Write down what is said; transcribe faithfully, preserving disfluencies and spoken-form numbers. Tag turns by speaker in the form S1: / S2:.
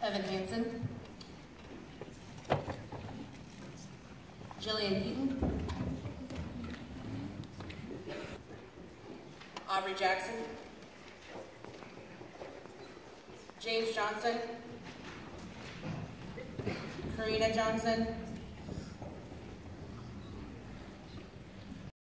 S1: Evan Hansen, Jillian Eaton, Aubrey Jackson, James Johnson, Karina Johnson,